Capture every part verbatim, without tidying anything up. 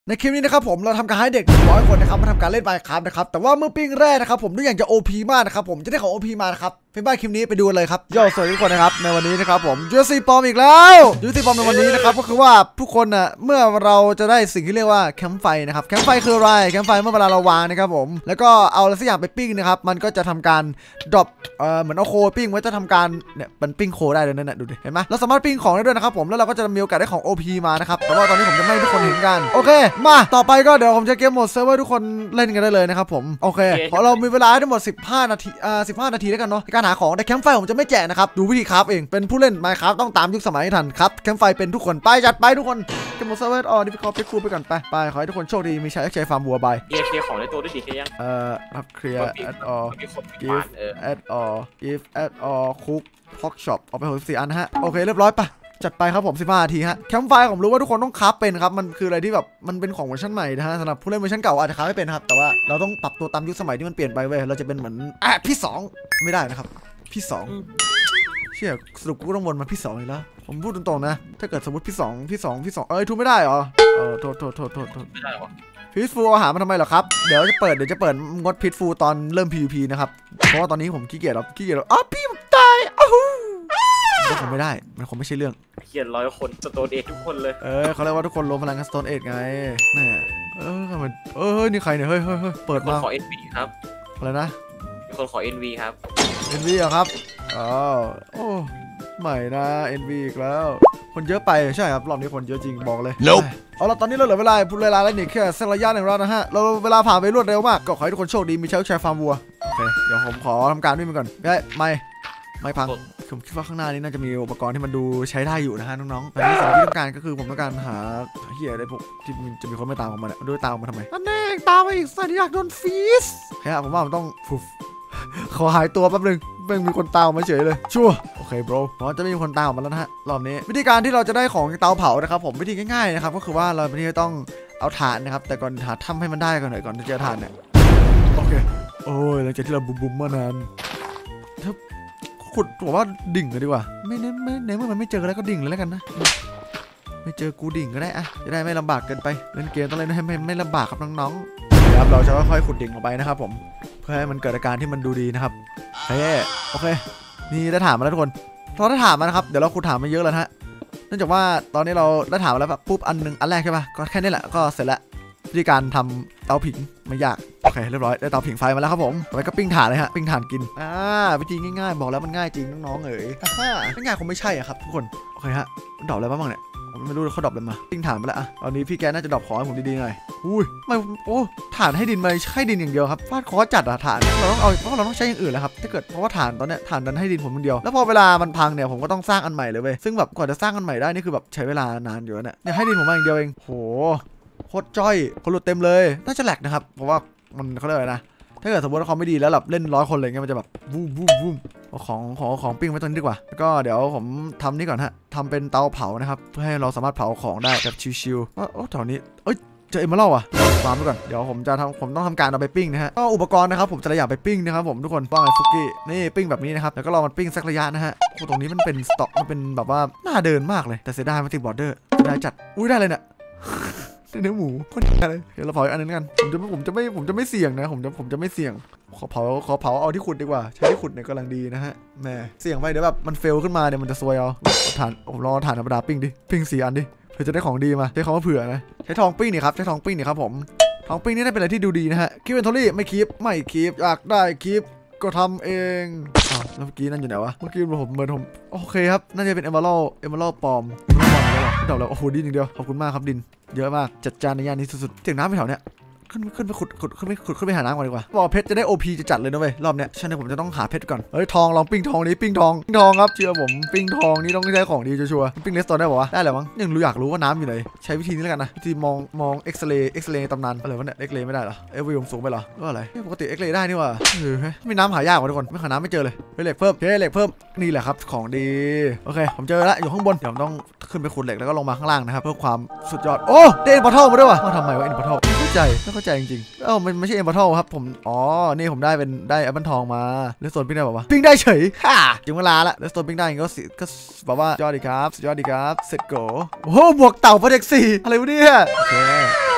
ในคลิปนี้นะครับผมเราทำการให้เด็กร้อยคนนะครับมาทำการเล่นไมน์คราฟนะครับแต่ว่าเมื่อปิ้งแรกนะครับผมด้วยอย่างจะ โอ พี มากนะครับผมจะได้ของ โอ พี มานะครับเป็นบ้านคลิปนี้ไปดูเลยครับโย่สวัสดีทุกคนนะครับในวันนี้นะครับผมยูซีปอมอีกแล้วยูซีปอมในวันนี้นะครับก็คือว่าทุกคนน่ะเมื่อเราจะได้สิ่งที่เรียกว่าแคมป์ไฟนะครับแคมป์ไฟคืออะไรแคมป์ไฟเมื่อเวลาเราวางนะครับผมแล้วก็เอาอะไรสักอย่างไปปิ้งนะครับมันก็จะทำการดรอปเอ่อเหมือนเอาโคปิ้งไว้จะทำการเนี่ยมันปิ้งโคได้เลยนั่นน่ะดูดิเห็นไหมเราสามารถปิ้งของได้ด้วยนะครับผมแล้วเราก็จะมีโอกาสได้ของ โอ พี มานะครับแต่ว่าตอนนี้ผมจะไม่ให้ทุกคนเห็นกันโอเคมาต่อไปก็เดี๋ยวผมจะเกมโหมดเซิร์ฟเวอร์ทุกคนเล่นกันได้เลยนะครับผมโอเคเพราะเรามีเวลาทั้งหมดสิบห้านาทีอ่าสิบห้านาทีแล้วกันเนาะในการหาของแต่แคมป์ไฟผมจะไม่แจกนะครับดูวิธีคราฟเองเป็นผู้เล่นไมน์คราฟต้องตามยุคสมัยให้ทันครับแคมป์ไฟเป็นทุกคนไปจัดไปทุกคนเกมโหมดเซิร์ฟเวอร์อ๋อนี่พี่คอฟไปคูไปก่อนไปไปขอให้ทุกคนโชคดีมีชัยใช้ฟาร์มวัวใบเคลียร์เคลียร์ของในตัวด้วยดิเคลียร์ยังเอ่อรับเคลียร์ add all give add all give add all cook pork shop เอาไปหกสิบสี่อันนะฮะโอเคเรียบร้อยปะจัดไปครับผมสิบห้านาทีฮะแคมป์ไฟผมรู้ว่าทุกคนต้องคราฟเป็นครับมันคืออะไรที่แบบมันเป็นของเวอร์ชันใหม่นะฮะสำหรับผู้เล่นเวอร์ชันเก่าอาจจะคราฟไม่เป็นครับแต่ว่าเราต้องปรับตัวตามยุคสมัยที่มันเปลี่ยนไปเว้ยเราจะเป็นเหมือนอ่ะพี่สองไม่ได้นะครับพี่สองเชี่ยสรุปกูต้องวนมาพี่สองอีกแล้วผมพูดตรงๆนะถ้าเกิดสมมติพี่สองพี่สองพี่สองเอ้ยทุบไม่ได้เหรอเออโทษโทษโทษโทษโทษไม่ได้หรอพีทฟูอาหารมาทำไมเหรอครับเดี๋ยวจะเปิดเดี๋ยวจะเปิดงดพีทฟูตอนเริ่ม พี วี พี นะครับเพราะว่าตอนนี้ผมขี้เกียจแล้วขี้เกียจแล้วอ๋อพี่ผมตายอ้าวมันคงไม่ได้มันคงไม่ใช่เรื่องเขียนร้อยคนสโตนเอททุกคนเลยเออเขาเรียกว่าทุกคนรวมพลังกันสโตนเอทไงแม่เออมันเออนี่ใครเนี่ยเฮ้ยเฮ้ยเฮ้ยเปิดมาขอ เอ็น วี ครับอะไรนะมีคนขอ เอ็น วี ครับเอ็น วี เหรอครับอ๋อโอ้ใหม่นะ เอ็น วี อีกแล้วคนเยอะไปใช่ครับรอบนี้คนเยอะจริงบอกเลยเอาละตอนนี้เราเหลือเวลาพูดเวลาแล้วนี่แค่เส้นระยะหนึ่งแล้วนะฮะเราเวลาผ่านไปรวดเร็วมากก็ขอให้ทุกคนโชคดีมีชัยชัยฟาร์มวัวโอเคเดี๋ยวผมขอทำการวิ่งไปก่อนไม่ไม่ไม่พังผมคิดว่าข้างหน้านี้น่าจะมีอุปกรณ์ที่มันดูใช้ได้อยู่นะฮะน้องๆแต่ที่สิ่งที่ต้องการก็คือผมต้องการหาเฮียอะไรพวกที่จะมีคนไม่ตามผมมาเนี่ยด้วยตามมาทำไมนั่นเองตามมาอีกสัตว์อยากโดนฟีสแค่ผมว่าผมต้องฟุบขอหายตัวแป๊บนึงเพิ่งมีคนตามมาเฉยเลยชัวโอเค bro เพราะจะไม่มีคนตามมาแล้วนะฮะรอบนี้วิธีการที่เราจะได้ของเตาเผานะครับผมวิธีง่ายๆนะครับก็คือว่าเราไม่ได้ต้องเอาถ่านนะครับแต่ก่อนหาถ้ำให้มันได้ก่อนหน่อยก่อนจะเจอถ่านเนี่ยโอเคโอ้ยหลังจากที่เราบุ้มๆมานานถ้าขุดบอกว่าดิ่งเลยดีกว่าไม่เน้นไม่เน้นเมื่อมันไม่เจอแล้วก็ดิ่งเลยแล้วกันนะไม่เจอกูดิ่งก็ได้อะจะได้ไม่ลำบากเกินไปเล่นเกมต้องเล่นให้ไม่ไม่ลำบากครับน้องๆครับเราจะค่อยๆขุดดิ่งลงไปนะครับผมเพื่อให้มันเกิดอาการที่มันดูดีนะครับเฮ้โอเคนี่ได้ถามมาแล้วทุกคนเราได้ถามมานะครับเดี๋ยวเราขุดถามมาเยอะแล้วฮะเนื่องจากว่าตอนนี้เราได้ถามมาแล้วแบบปุ๊บอันหนึ่งอันแรกใช่ป่ะก็แค่นี้แหละก็เสร็จแล้ววิธีการทำเตาผิงไม่ยากโอเคเรียบร้อยได้เตาผิงไฟมาแล้วครับผมต่อไปก็ปิ้งถ่านเลยฮะปิ้งถ่านกินอ่าวิธีง่ายๆบอกแล้วมันง่ายจริงน้องๆเอ๋ยฮ่าไม่ง่ายคงไม่ใช่อ่ะครับทุกคนโอเคฮะดอกอะไรบ้างเนี่ยผมไม่รู้เขาดรอปเลยมาปิ้งถ่านไปแล้วอ่ะตอนนี้พี่แกน่าจะดรอปของให้ผมดีๆหน่อยอุ้ยไม่โอ้ถ่านให้ดินมาใช่ดินอย่างเดียวครับฟาดคอจัดอะถ่านเราต้องเอาเพราะเราต้องใช้อย่างอื่นแล้วครับถ้าเกิดเพราะว่าถ่านตอนเนี้ยถ่านดันให้ดินผมคนเดียวแล้วพอเวลามันพังเนี่ยผมก็ต้องสร้างอันใหม่เลยเว้ยซึ่งแบบกว่าจะสร้างอันใหม่ได้นี่คือแบบใช้เวลานานอยู่เนี่ยเนี่ยให้ดินผมมาอย่างเดียวเองโหโคตรจ้อยคนหลุดเต็มเลยน่าจะแหลกนะครับเพราะว่ามันเขาเรียกอะไรนะถ้าเกิดสมมติว่าเขาไม่ดีแล้วแบบเล่นร้อยคนอะไรเงี้ยมันจะแบบวูบวูบวูบของของของปิ้งไว้ตรงนี้ดีกว่าแล้วก็เดี๋ยวผมทำนี่ก่อนฮะทำเป็นเตาเผานะครับเพื่อให้เราสามารถเผาของได้แบบชิวๆโอ้แถวนี้เอ้ยเจอเอมเมอรัลด์อ่ะวางไว้ก่อนเดี๋ยวผมจะทำผมต้องทำการเอาไปปิ้งนะฮะก็อุปกรณ์นะครับผมจะระยะไปปิ้งนะครับผมทุกคนว่าไงฟุกกี้นี่ปิ้งแบบนี้นะครับแล้วก็รอมันปิ้งสักระยะนะฮะโอ้ตรงนี้มันเป็นสต็อกมันเป็นแบบว่าน่าเดินมากเลยแต่เสียดายมันติดบอร์เดอร์ได้จัดอุ้ยได้เลยเนี่ยเนื้อหมูคนอะไรเดี๋ยวเราเผาอันนั้นกันผมจะผมจะไม่ผมจะไม่เสี่ยงนะผมจะผมจะไม่เสี่ยงขอเผาขอเผาเอาที่ขุดดีกว่าใช้ที่ขุดเนี่ยกำลังดีนะฮะแม่เสี่ยงไปเดี๋ยวแบบมันเฟลขึ้นมาเนี่ยมันจะซวยเอาถ่านผมรอถ่านธรรมดาปิ้งดิปิ้งสี่อันดิเพื่อจะได้ของดีมาใช้คำว่าเผื่อนะใช้ทองปิ้งนี่ครับใช้ทองปิ้งนี่ครับผมทองปิ้งนี่ได้เป็นอะไรที่ดูดีนะฮะคีบเป็นทอรี่ไม่คีบไม่คีบอยากได้คีบก็ทำเองอ้าวแล้วเมื่อกี้นั่นอยู่ไหนวะเมื่อกี้ผมเหมือนผมโอเคครับน่าจะเป็นเอมเมอรัลด์เอมเมอรัลด์ปลอมเอมเมอรัลด์ปลอมแล้วดอกแล้วโอ้โหดินอย่างเดียวขอบคุณมากครับดินเยอะมากจัดจานในย่านนี้สุดๆถึงน้ำไปแถวเนี้ยขึ้นขึ้นไปขุดขุดขึ้นไปขุดขึ้นไปหาน้ำก่อนดีกว่าบอกเพชรจะได้ โอ พี จะจัดเลยนะเว้ยรอบเนี้ยฉะนั้นผมจะต้องหาเพชรก่อนเฮ้ยทองลองปิ้งทองนี้ปิ้งทองปิ้งทองครับเชื่อผมปิ้งทองนี่ต้องใช้ของดีชัวร์ปิ้งเลสโตนได้ป่าวะได้เหรอมั้งยังรู้อยากรู้ว่าน้ำอยู่ไหนใช้วิธีนี้แล้วกันนะวิธีมองมองเอ็กซเรย์เอ็กซเรย์ตำนานอะไรวะเนี่ยเอ็กซเรย์ไม่ได้เหรอเอฟวีผมสูงไปเหรอว่าอะไรปกติเอ็กซเรย์ได้นี่ว่ะเออมีน้ำหายากกว่าทุกคนไม่หาน้ำไม่เจอเลยเหล็กเพิ่มเหล็กเพิ่มนี่แหละครับของดีโอเคผมเจอแล้วอยู่ข้างบนเดี๋ยวผมต้องขึ้นไปขุดเหล็กแล้วก็ลงมาข้างล่างนะครับเพื่อความสุดยอดโอ้ได้เอ็นพอร์ทัลมาด้วยวะมาทำไมวะเอ็นพอร์ทัลไม่เข้าใจไม่เข้าใจจริงๆเอ้ามันไม่ใช่เอ็นพอร์ทัลครับผมอ๋อนี่ผมได้เป็นได้แอปเปิลทองมาเลสโตนปิ้งได้ป่าววะปิ้งได้เฉยฮ่าถึงเวลาละเลสโตนปิ้งได้ก็สิก็บอกว่ายอดดีครับสุดยอดดีครับเสร็จโกโอ้โหบวกเต่าโปรเจกต์สี่อะไรวะเนี่ยโอเค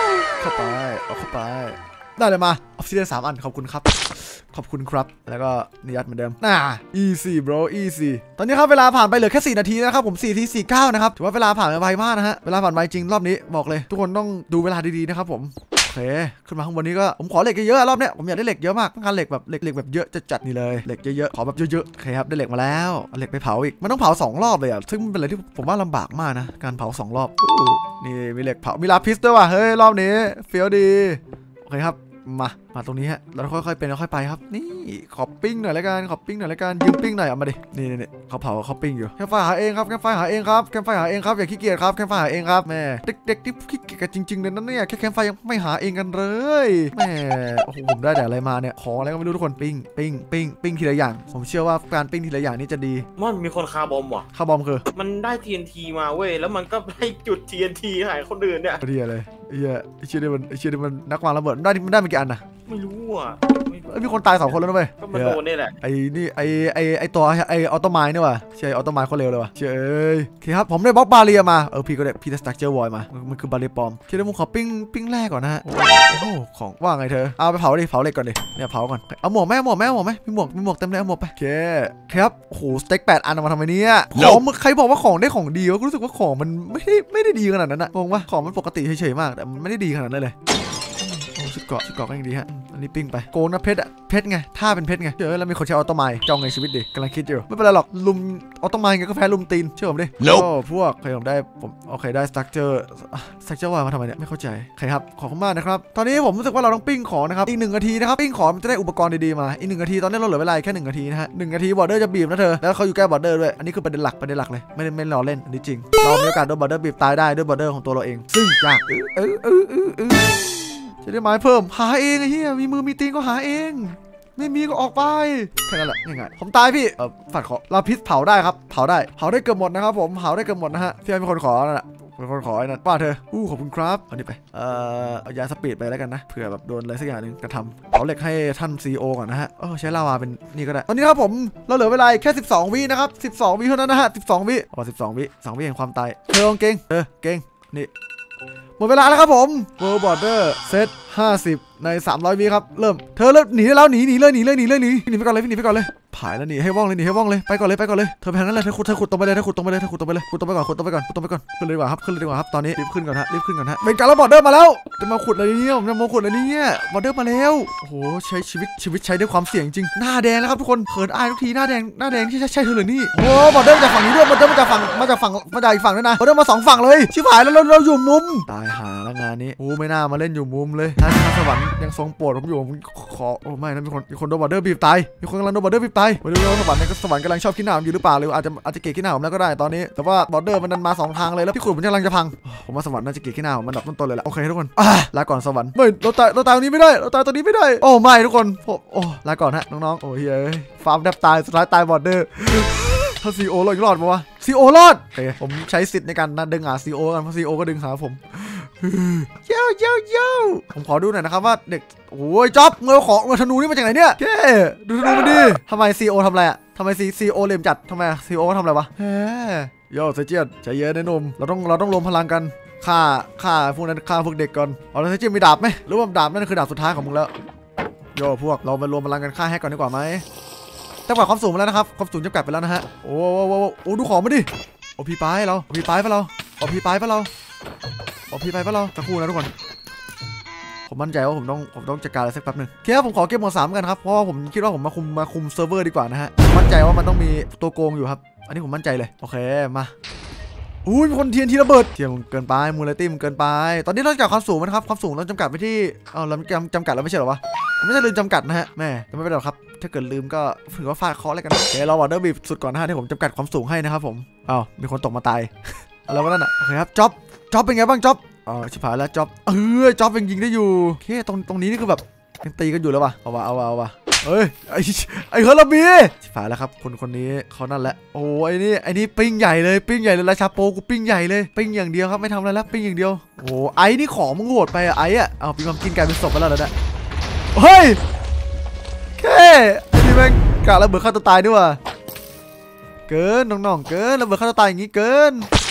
เข้าไปเอาเข้าไปได้เลยมาออฟซิเดียนสามอันขอบคุณครับขอบคุณครับแล้วก็นิยัดเหมือนเดิมน่า easy bro easy ตอนนี้ครับเวลาผ่านไปเหลือแค่สี่นาทีนะครับผมสี่นาทีสี่สิบเก้านะครับถือว่าเวลาผ่านไปไวมากนะฮะเวลาผ่านไปจริงรอบนี้บอกเลยทุกคนต้องดูเวลาดีๆนะครับผมโอเคขึ้นมาข้างบนนี้ก็ผมขอเหล็กเยอะๆรอบเนี้ยผมอยากได้เหล็กเยอะมากต้องการเหล็กแบบเหล็กเหล็กแบบเยอะจัดๆนี่เลยเหล็กเยอะๆขอแบบเยอะๆโอเคครับได้เหล็กมาแล้วเอาเหล็กไปเผาอีกมันต้องเผาสองรอบเลยอ่ะซึ่งเป็นอะไรที่ผมว่าลำบากมากนะการเผาสองรอบนี่มีเหล็กเผามีลาพิสด้วยว่ะเฮ้ยรอบนี้เฟี้ยวดีโอเคครับมามาตรงนี้ฮะเราค่อยๆเป็นค่อยๆไปครับนี่ขอปิ้งหน่อยแล้วกันขอปิ้งหน่อยแล้วกันยืมปิ้งหน่อยเอามาดินี่นี่เขาเผาเขาปิ้งอยู่แค่ไฟหาเองครับแค่ไฟหาเองครับแค่ไฟหาเองครับอย่าขี้เกียจครับแค่ไฟหาเองครับแม่เด็กๆที่ขี้เกียจกันจริงๆเลยนั่นเนี่ยแค่แค่ไฟยังไม่หาเองกันเลยแม่โอ้โหผมได้แต่อะไรมาเนี่ยขออะไรก็ไม่รู้ทุกคนปิ้งปิ้งปิ้งปิ้งทีละอย่างผมเชื่อว่าการปิ้งทีละอย่างนี้จะดีม่อนมีคนคาบอมว่ะคาบอมคือมันได้ ที เอ็น ที มาเว้ยแล้วมันก็ให้จุด ที เอ็น ที หายคนอื่นเนี่ยดีอะไรไอ้เหี้ยไอ้เชี่ยนี่มันไอ้เชี่ยนี่มันนักวางระเบิดได้มันได้มากี่อันนะไม่รู้อ่ะมีคนตายสองคนแล้วนะเว้ยก็มันโดนนี่แหละไอ้นี่ไอ้ไอ้ไอ้ตัวไอ้ออโตไมน์นี่ว่ะใช่ออโตไมน์เขาเร็วเลยว่ะเชื่อเอ้ยโอเคครับผมได้บล็อกบาเรียมาเออพี่ก็ได้พี่ได้สตั๊กเจอร์วอยมามันคือบาเรียปลอมคิดว่ามึงขอปิ้งปิ้งแรกก่อนนะฮะโอ้โหของว่าไงเธอเอาไปเผาดิเผาเหล็กก่อนดิเนี่ยเผาก่อนเอาหมวกแม่หมวกแม่หมวกไหมมีหมวกมีหมวกเต็มเลยเอาหมวกไปโอเคครับโอ้โหสเต็กแปดอันมาทำไมเนี่ยของมึงใครบอกว่าของได้ของดีวะกูรู้สึกว่าของมันไม่ได้ไม่ได้ดีขนาดนั้นอะงงปะของมันปกติเฉยๆมากแต่มันไม่ได้ดีขนาดนั้นเลยชุดเกาะชุดเกาะก็ยังดีฮะอันนี้ปิ้งไปโกงนะเพชรอะเพชรไงถ้าเป็นเพชรไงเจอแล้วมีคนใช้ออโตไมน์จองในชีวิตดิกำลังคิดอยู่ไม่เป็นไรหรอกลุมออโตไมน์ไงก็แพ้ลุมตีนเชื่อผมดิโอ้พวกใครผมได้ผมโอเคได้สตรัคเจอร์สตรัคเจอร์วายมาทำไมเนี่ยไม่เข้าใจใครครับขอบคุณมากนะครับตอนนี้ผมรู้สึกว่าเราต้องปิ้งของนะครับอีกหนึ่งนาทีนะครับปิ้งของมันจะได้อุปกรณ์ดีๆมาอีกหนึ่งนาทีตอนนี้เราเหลือเวลาแค่หนึ่งนาทีนะฮะหนึ่งนาทีบอร์เดอร์จะบีบนะเธอแล้วเขาอยู่ใกล้บอร์เดอร์ด้วยอันนี้คือประเด็นหลักประเด็นหลักเลยไม่ได้ไม่รอเล่นอันนี้จริงเรามีโอกาสโดนบอร์เดอร์บีบตายได้ด้วยบอร์เดอร์ของตัวเราเองซึ่งยากเออเออเออเออจะได้ไม้เพิ่มหาเองไอ้เหี้ยมีมือมีตีนก็หาเองไม่มีก็ออกไปแค่นั้นแหละง่ายๆผมตายพี่เออฝัดขอลาพิษเผาได้ครับเผาได้เผาได้เกือบหมดนะครับผมเผาได้เกือบหมดนะฮะที่มีคนขอนั่นแหละเป็นคนขอไอ้นั่นป้าเธออู้ขอบคุณครับเอานี่ไปเอ่อเอายาสปีดไปแล้วกันนะเผื่อแบบโดนอะไรสักอย่างนึงกระทำเผาเหล็กให้ท่านซีโอก่อนนะฮะเออใช้ลาวาเป็นนี่ก็ได้ตอนนี้ครับผมเราเหลือเวลาแค่สิบสองวินะครับสิบสองวิเท่านั้นนะฮะสิบสองวิอ๋อสิบสองวิสองวิแห่งความตายเธอเก่งเออเก่งนี่หมดเวลาแล้วครับผม World Border Set ห้าสิบในสามร้อยวิครับเริ่มเธอเริ่มหนีได้แล้วหนีหนีเลยหนีเลยหนีเลยหนีหนีไปก่อนเลยหนีไปก่อนเลยผายแล้วหนีให้ว่องเลยหนีให้ว่องเลยไปก่อนเลยไปก่อนเลยเธอแพงนั้นเลยเธอขุดเธอขุดตรงไปเลยเธอขุดตรงไปเลยเธอขุดตรงไปเลยขุดตรงไปก่อนขุดตรงไปก่อนขุดตรงไปก่อนขึ้นเลยดีกว่าครับขึ้นเลยดีกว่าครับตอนนี้รีบขึ้นก่อนฮะรีบขึ้นก่อนฮะเป็นการระบอดเดอร์มาแล้วจะมาขุดอะไรเนี่ยผมจะมาขุดอะไรเนี่ยบอดเดอร์มาแล้วโอ้โหใช้ชีวิตชีวิตใช้ด้วยความเสี่ยงจริงหน้าแดงแล้วครับทุกคนเขินอายทุกทีหน้าแดงหน้าแดงที่ใช่เธอเลยนี่โอ้บอดเดอร์มาจากฝั่งนี้ด้วยบอดเดอร์มาจากฝั่งมาจากฝั่งมาจากอีกฝั่งด้วยนะบอดเดอร์มาสองฝั่งเลยชิบหายแล้วเราอยู่มุมตายหาแล้วงานนี้โอ้ไม่น่ามาเล่นอยู่มุมเลยท่านสวรรค์ยังทรงโปรดผมอยู่ผมขอโอ้ไม่นะมีคนมีคนโดนบอดเดอร์บีบตายมีคนกำลังโดนบอดเดอร์บีบตายไม่รู้ว่าสวรรค์สวรรค์กำลังชอบขี้หน้าอยู่หรือเปล่าหรืออาจจะอาจจะเกลียดขี้หน้าผมแล้วก็ได้ตอนนี้แต่ว่าบอดเดอร์มันดันมาสองทางเลยแล้วพี่ขุดมันกำลังจะพังผมว่าสวรรค์น่าจะเกลียดขี้หน้าผมมันดับต้นๆเลยแหละโอเคทุกคนลาก่อนสวรรค์ไม่เราตายเราตายตรงนี้ไม่ได้เราตายตรงนี้ไม่ได้โอ้ไม่ทุกคนโอ้ลาก่อนฮะน้องๆโอ้เฮ้ยฟาร์มแทบตายสุดท้ายตายบอดเดอร์ถ้าซีโอรอดรอดปะวะซีโอรอดโอเคผมใช้สิทธิ์ในการดึงหาซีโอกันเพราะซีโอก็ดึงหาผมเย้าเย้าเย้าผมขอดูหน่อยนะครับว่าเด็กโอ้ยจ๊อบเงยของเงยธนูนี่มาจากไหนเนี่ยแกดูธนูมันดิทำไมซีโอทำอะไรอะทำไมซีซีโอเลมจัดทำไมซีโอทำอะไรวะเฮ้ยโย่เซเจียนใจเย็นนะหนุ่มเราต้องเราต้องรวมพลังกันฆ่าฆ่าพวกนั้นฆ่าพวกเด็กก่อนเอาเซเจียนมีดาบไหมหรือว่าดาบนั่นคือดาบสุดท้ายของมึงแล้วโย่พวกเราไปรวมพลังกันฆ่าแฮกก่อนดีกว่าไหมจำกัดความสูงมาแล้วนะครับความสูงจำกัดไปแล้วนะฮะโอ้โหโอ้ดูของมาดิโอพีไปเราโอพีไปไปเราโอพีไปไปเราโอพีไปไปเราตะคู่นะทุกคนผมมั่นใจว่าผมต้องผมต้องจัดการอะไรสักแป๊บนึงโอเคครับผมขอเก็บหมดสามกันครับเพราะว่าผมคิดว่าผมมาคุมมาคุมเซิร์ฟเวอร์ดีกว่านะฮะมั่นใจว่ามันต้องมีตัวโกงอยู่ครับอันนี้ผมมั่นใจเลยโอเคมาอุ้ยมีคนเทียนทีระเบิดเทียนมันเกินไปมูลเลตี้มันเกินไปตอนนี้เราจำกัดความสูงนะครับความสูงเราจำกัดไปที่เออเราจำจำกัดแล้วไม่ใช่หรอวะไม่ใช่ลืมจำกัดนะฮะแม่แต่ไม่เป็นไรหรอกครับถ้าเกิดลืมก็ถือว่าฟาดเคาะอะไรกันโอเคเราบอดเดอร์บีบสุดก่อนนะฮะที่ผมจำกัดความสูงให้นะครับผมอ้าวมีคนตกมาตายอะไรวะนั่นอ่ะโอเคครับจ็อบจ็อบเป็นไงบ้างจ็อบอ๋อชิบหายแล้วจ็อบเออจ็อบยังยิงได้อยู่โอเคตรงตรงนี้นี่คือแบบยังตีกันอยู่แล้ววะเอาวะเอาวะเอาวะเอ้ยไอ้ไอ้เฮอร์ลบีชิบหายแล้วครับคนคนนี้เขานั่นแหละโอ้ไอ้นี่ไอ้นี่ปิ้งใหญ่เลยปิ้งใหญ่เลยราชาโปกูปิ้งใหญ่เลยปิ้งอย่างเดียวครับไม่ทำอะไรแล้วปิ้งอย่างเดียวโอ้ไอ้นี่ของมึงโหดไปอะไอ้อะเอาปีมัมกินกลายเป็นศพไปแล้วนะเฮ้ยแค่ไอ้นี่แม่งกะระเบิดฆ่าตัวตายด้วยว่ะเกินน้องๆเกินระเบิดฆ่าตัวตายอย่างงี้เกิน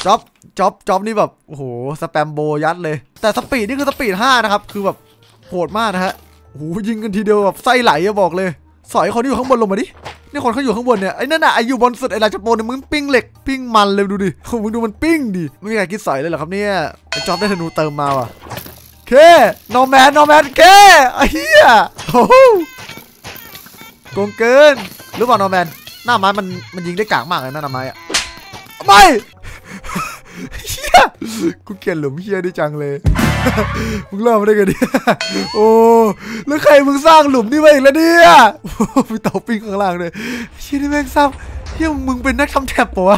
จ็อบจ็อบจ็อบนี่แบบโอ้โหสแปมโบยัดเลยแต่สปีดนี่คือสปีดห้านะครับคือแบบโหดมากนะฮะโอ้โหยิงกันทีเดียวแบบไส้ไหลอะบอกเลยสอยคนที่อยู่ข้างบนลงมาดินี่คนเขาอยู่ข้างบนเนี่ยไอ้นั่นน่ะไอ้อยู่บนสุดไอ้ราชโปนเนี่ยมึงปิ้งเหล็กปิ้งมันเลยดูดิมึงดูมันปิ้งดิไม่มีใครคิดสอยเลยเหรอครับเนี่ยไอ้จ็อบได้ธนูเติมมาว่ะเคโนแมนโนแมนเคไอ้เหี้ยโอ้โหโกงเกินหรือเปล่าโนแมนหน้าไม้มันมันยิงได้กากมากเลยหน้าไม้อะไม่เฮียกูเกลียดหลุมเฮียได้จังเลยมึงเล่ามาได้ไงเนี่ยโอ้แล้วใครมึงสร้างหลุมนี่มาอีกแล้วเนี่ยมีเต่าปิ้งข้างล่างเลยเฮียนี่แม่งซ้ำเฮียมึงเป็นนักทำแท็บปะวะ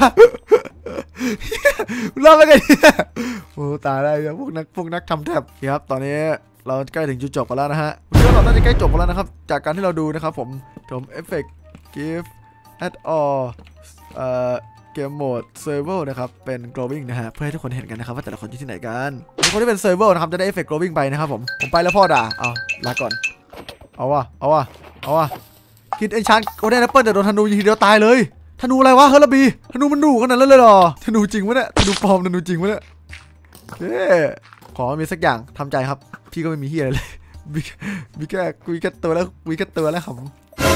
มึงเล่ามาไงเนี่ยโอ้ตายได้พวกนักพวกนักทำแท็บครับตอนนี้เราใกล้ถึงจุดจบกันแล้วนะฮะผมคิดว่าเราน่าจะใกล้จบกันแล้วนะครับจากการที่เราดูนะครับผมผมเอฟเฟกต์ give at all เอ่อเกมโหมด Survival นะครับเป็น glowing นะฮะเพื่อให้ทุกคนเห็นกันนะครับว่าแต่ละคนอยู่ที่ไหนกันทุกคนที่เป็น Survival นะครับจะได้เอฟเฟกต์ glowing ไปนะครับผมผมไปแล้วพ่อด่าเอาลาก่อนเอาวะเอาวะเอาวะคิดไอ้ชันโอเดนแอปเปิลแต่โดนธนูยิงทีเดียวตายเลยธนูอะไรวะเฮอร์บีธนูมันดุขนาดนั้นเลยเหรอธนูจริงวะเนี่ยธนูปลอมธนูจริงวะเนี่ยเอ๊ขอมีสักอย่างทำใจครับพี่ก็ไม่มีเฮียอะไรเลยมีแค่คุยแค่ตัวแล้วคุยแค่ตัวแล้วครับ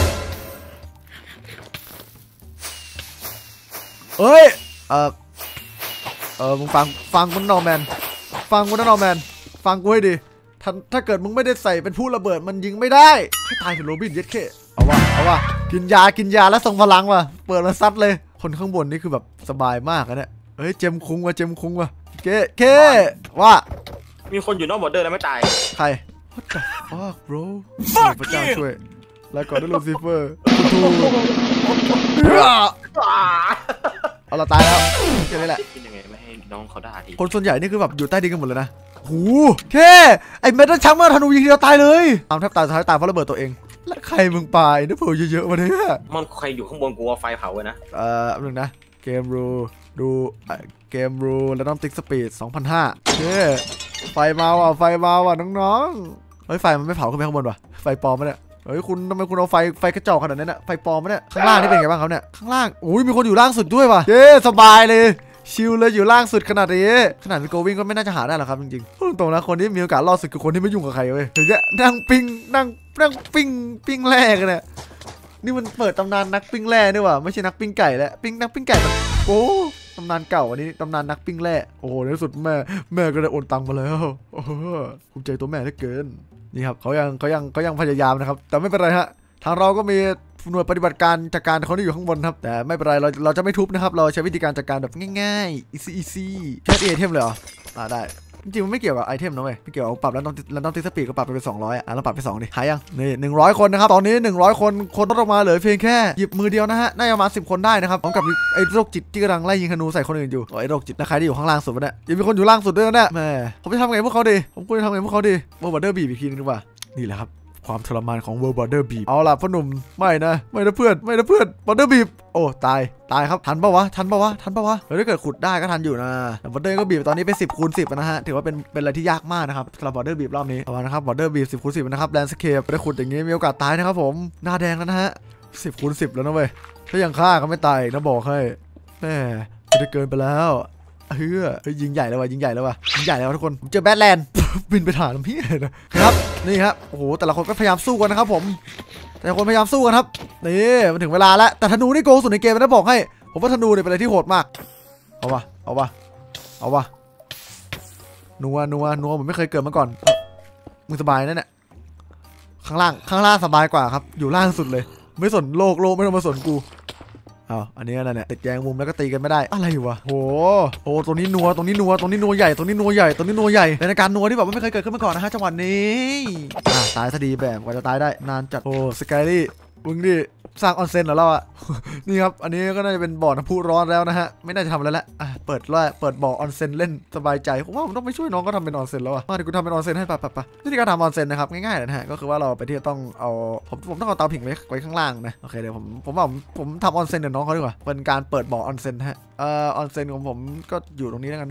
เอ้ย เออเออมึงฟัง ฟังกูนอแมน ฟังกูนะนอแมน ฟังกูให้ดี ถ้าถ้าเกิดมึงไม่ได้ใส่เป็นผู้ระเบิดมันยิงไม่ได้ให้ตายเป็นโรบินเย็ดเคเอาวะเอาวะกินยา กินยาแล้วส่งพลังว่ะ เปิดมาซัดเลย คนข้างบนนี่คือแบบสบายมากนะเนี่ยเฮ้ย เจมคุ้งว่ะ เจมคุ้งว่ะเคเคว่ามีคนอยู่นอกบอร์เดอร์แล้วไม่ตายใคร What the fuck bro พระเจ้าช่วยแล้วก่อนด้วยลูซิเฟอร์เอาเราตายแล้วแค่นี้แหละคิดยังไงไม่ให้น้องเขาด่าทีคนส่วนใหญ่นี่คือแบบอยู่ใต้ดินกันหมดเลยนะหูแค่ไอ้เมทัลชัมเมอร์ธนูยิงทีเดียวตายเลยตามแทบตายสุดท้ายตายเพราะระเบิดตัวเองแล้วใครมึงปายนึกเผื่อเยอะๆมาเนี่ยมันใครอยู่ข้างบนกูเอาไฟเผาไว้นะเอ่อหนึ่งนะเกมรูดูเกมรูแล้วต้องติ๊กสปีด สองพันห้าร้อย เฮ้ไฟมาว่ะไฟมาว่ะน้องๆเฮ้ยไฟมันไม่เผาขึ้นไปข้างบนว่ะไฟปลอมมาเนี่ยเฮ้ยคุณทำไมคุณเอาไฟไฟกระจอกขนาดนั้นน่ะไฟปลอมมาเนี่ยข้างล่างนี่เป็นไงบ้างครับเนี่ยข้างล่างอุ้ยมีคนอยู่ล่างสุดด้วยว่ะเย้สบายเลยชิลเลยอยู่ล่างสุดขนาดนี้ขนาดเป็นโกวิ่งก็ไม่น่าจะหาได้หรอกครับจริงๆพูดตรงๆนะคนที่มีโอกาสรอดสุดคือคนที่ไม่ยุ่งกับใครเว้ยถึงจะนั่งปิ้งนั่งนั่งปิ้งปิ้งแร่กันเนี่ยนี่มันเปิดตำนานนักปิ้งแร่ด้วยว่ะไม่ใช่นักปิ้งไก่แล้วปิ้งนักปิ้งไก่มันโอ้ตำนานเก่าอันนี้ตำนานนักปิ้งแร่โอ้โหในที่สุดแม่แม่ก็ได้โอนตังค์มาแล้วโอ้โหภูมิใจตัวแม่เหลือเกินนี่ครับเขายังเขายังเขายังพยายามนะครับแต่ไม่เป็นไรฮะทางเราก็มีหน่วยปฏิบัติการจัดการคนที่อยู่ข้างบนครับแต่ไม่เป็นไรเราเราจะไม่ทุบนะครับเราใช้วิธีการจัดการแบบง่ายๆ easy easy แค่ไอเทมเลยเหรออ่าได้จริงๆมันไม่เกี่ยวกับไอเทมนะเว้ยไม่เกี่ยวกับปรับแล้วต้องแล้วต้องติ๊กสปีดก็ปรับไปเป็นสองร้อยอ่ะเราปรับไปสองดิหายยังนี่หนึ่งร้อยคนนะครับตอนนี้หนึ่งร้อยคนคนลดออกมาเหลือเพียงแค่หยิบมือเดียวนะฮะน่าจะประมาณสิบคนได้นะครับพร้อมกับไอ้โรคจิตที่กำลังไล่ยิงธนูใส่คนอื่นอยู่ไอ้โรคจิตนะใครที่อยู่ข้างล่างสุดวะเนี่ยยังมีคนอยู่ล่างสุดด้วยนะเนี่ยแม่ผมจะทำไงพวกเขาดีผมควรจะทำไงพวกเขาดีโมบัตเดอร์บีอีกทีนึงดีกว่านี่แหละครับความทรมานของ World Border Beep เอาล่ะพ่อหนุ่มไม่นะไม่นะเพื่อนไม่นะเพื่อน Border Beep โอ้ตายตายครับทันปะวะทันปะวะทันปะวะเฮ้ยถ้าเกิดขุดได้ก็ทันอยู่นะแต่ Border ก็บีบตอนนี้เป็นสิบคูณสิบนะฮะถือว่าเป็นเป็นอะไรที่ยากมากนะครับสำหรับ Border Beep รอบนี้เอาละนะครับ Border Beep สิบคูณสิบนะครับ Landscape ได้ขุดอย่างงี้มีโอกาสตายนะครับผมหน้าแดงแล้วนะฮะสิบคูณสิบแล้วนะเว้ยถ้ายังฆ่าก็ไม่ตายนะบอกให้แม่จะเกินไปแล้วเฮ้ยยิงใหญ่แล้วว่ะยิงใหญ่แล้วว่ะยิงใหญ่แล้วทุกคนเจอแบทแลนด์บินไปถามพี่นะครับนี่ครับโอ้โหแต่ละคนก็พยายามสู้กันนะครับผมแต่ละคนพยายามสู้กันครับนี่มันถึงเวลาแล้วแต่ธนูนี่โกงสุดในเกมนะบอกให้ผมว่าธนูเนี่ยเป็นอะไรที่โหดมากเอาวะเอาวะเอาวะนัวนัวนัวผมไม่เคยเกิดมาก่อนมึงสบายนั่นแหละข้างล่างข้างล่างสบายกว่าครับอยู่ล่างสุดเลยไม่สนโลกโลกไม่ต้องมาสนกูอ้าวอันนี้อะไรเนี่ยติดแยงมุมแล้วก็ตีกันไม่ได้อะไรวะโหโอ้ตรงนี้นัวตรงนี้นัวตรงนี้นัวใหญ่ตรงนี้นัวใหญ่ตรงนี้นัวใหญ่ในการนัวที่แบบว่าไม่เคยเกิดขึ้นมาก่อนนะฮะจังหวะนี้อ่าตายซะดีแบบกว่าจะตายได้นานจัดโอ้สกายลี่มึงดิสร้างออนเซ็นเหรอเราอะ นี่ครับอันนี้ก็น่าจะเป็นบ่อน้ำพุร้อนแล้วนะฮะไม่น่าจะทำอะไรแล้วอ่ะเปิดแล้วเปิดบ่อออนเซ็นเล่นสบายใจผมว่าผมต้องไปช่วยน้องก็ทำเป็นออนเซ็นแล้วอะมาเดี๋ยวกูทำเป็นออนเซ็นให้ปะปะปะวิธีการทำออนเซ็นนะครับง่ายๆนะฮะก็คือว่าเราไปที่ต้องเอาผมผมต้องเอาเตาผิงไว้ไว้ข้างล่างนะโอเคเดี๋ยวผมผมว่าผมผมทำออนเซ็นเดี๋ยวน้องเขาดีกว่าเป็นการเปิดบ่อออนเซ็นฮะเอ่อออนเซ็นของผมก็อยู่ตรงนี้แล้วกันเนาะ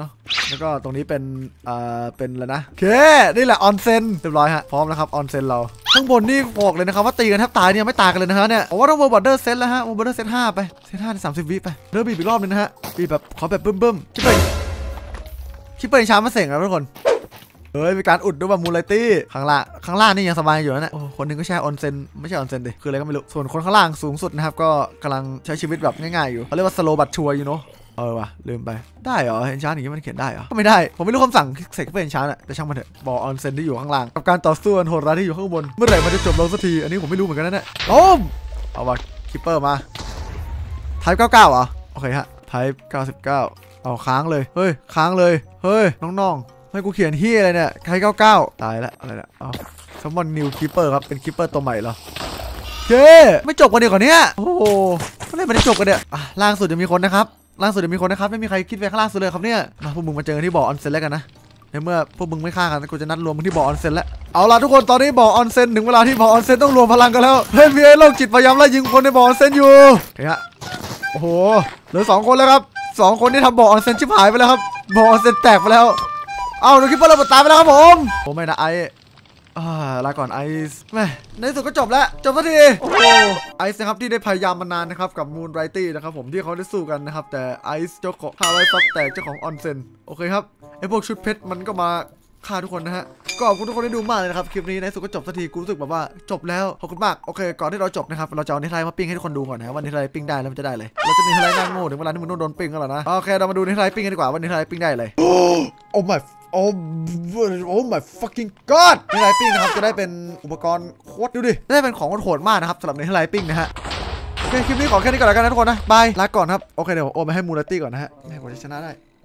แล้วก็ตรงนี้เป็นอ่าเป็นอะไรนะโอเคนี่แหละออนเซ็นเรียบร้อยฮะพร้อมแล้วครับออนเซ็นเราข้างบนนี่บอกเลยนะครับว่าตีกันแทบตายเนี่ยไม่ตายกันเลยนะฮะเนี่ยผมว่าต้องเวอร์บอร์เดอร์เซตแล้วฮะเวอร์บอร์เดอร์เซตห้าไปเซตห้าในสามสิบวิไปเริ่มบีบอีกรอบนึงนะฮะบีบแบบขอแบบบึ้มบึ้มคิปเปอร์คิปเปอร์ช้ามาเสงแล้วทุกคนเฮ้ยมีการอุดด้วยแบบมูลตี้ข้างล่างข้างล่างนี่ยังสบายอยู่นะเนี่ยโอ้คนนึงก็แช่ออนเซ็นไม่ใช่ออนเซ็นดิคืออะไรก็ไม่รู้ส่วนคนข้างล่างสูงสุดนะครับก็กำลังใช้ชีวิตแบบง่ายๆอยู่เขาเรียกว่าสโลบัตชัวร์อยู่เนาะเออว่ะลืมไปได้เหรอเอนชานอย่างนี้มันเขียนได้เหรอก็ไม่ได้ผมไม่รู้คำสั่งเสกเป็นเอนชานอะแต่ช่างมันเถอะบอกออนเซ็นที่อยู่ข้างล่างกับการต่อสู้อันโหดร้ายที่อยู่ข้างบนเมื่อไหร่มันจะจบลงสักทีอันนี้ผมไม่รู้เหมือนกันนะเนี่ยโอ้มเอาว่ะคิปเปอร์มาไทป์เก้าสิบเก้าเหรอโอเคฮะไทป์เก้าสิบเก้าเอาค้างเลยเฮ้ยค้างเลยเฮ้ยน้องๆให้กูเขียนเฮียอะไรเนี่ยไทป์เก้าสิบเก้าตายแล้วอะไรเนี่ยเอาซัมมอนนิวคิปเปอร์ครับเป็นคิปเปอร์ตัวใหม่เหรอเย้ไม่จบกันเดียวก่อนเนี้ยโอ้โหไม่ได้ไม่ได้จบกันเนี่ยอ่ะล่างสุดจะมีคนนะครับล่างสุดจะมีคนนะครับไม่มีใครคิดไปข้างล่างสุดเลยครับเนี่ยมาพวกมึงมาเจอกันที่บ่อออนเซ็นแล้วกันนะในเมื่อพวกมึงไม่ฆ่ากันกูจะนัดรวมมึงที่บ่อออนเซ็นแล้วเอาล่ะทุกคนตอนนี้บ่อออนเซ็นถึงเวลาที่บ่อออนเซ็นต้องรวมพลังกันแล้วเฮ้ยมีไอ้โรคจิตพยายามไล่ยิงคนในบ่อออนเซ็นอยู่เฮ้ยฮะโอ้โหเหลือสองคนแล้วครับสองคนที่ทำบ่อออนเซ็นชิบหายไปแล้วครับบ่อออนเซ็นแตกไปแล้วเอาดูคลิปเปอร์ระเบิดตายไปแล้วครับผมผมไม่นะไออ่าลาก่อนไอซ์แม่ในที่สุดก็จบแล้วจบสักทีโอ้โหไอซ์นะครับที่ได้พยายามมานานนะครับกับมูนไรตี้นะครับผมที่เขาได้สู้กันนะครับแต่ไอซ์เจ้าของฮาวายซับแตกเจ้าของออนเซ็นโอเคครับไอพวกชุดเพชรมันก็มาฆ่าทุกคนนะฮะก็ขอบคุณทุกคนที่ดูมากเลยนะครับคลิปนี้ในที่สุดก็จบสักทีกูรู้สึกแบบว่าจบแล้วขอบคุณมากโอเคก่อนที่เราจบนะครับเราจะเอาเนทไลน์มาปิ้งให้ทุกคนดูก่อนนะว่าเนทไลน์ปิ้งได้แล้วมันจะได้เลยเราจะมีเนทไลน์หน้าโง่ถึงเวลาที่มึงต้องโดนปิ้งกันแล้วนะโอเคเรามาดูเนทไลน์ปิ้งกันดีกว่าว่าเนทไลน์ปิ้งได้เลยโอ้ my โอ้โอ้ my fucking god เนทไลน์ปิ้งนะครับจะได้เป็นอุปกรณ์โคตรดูดิได้เป็นของโหดมากนะครับสำหรับเนทไลน์ปิ้งนะฮะโอเคคลิปนี้ขอแค่นี้ก่อนแล้วกันนะทุกคนนะบายลาก่อนครับโอเคเดี๋ยวโอนไปให้มูลตี้ก่อนนะฮะให้ผมจะชนะได้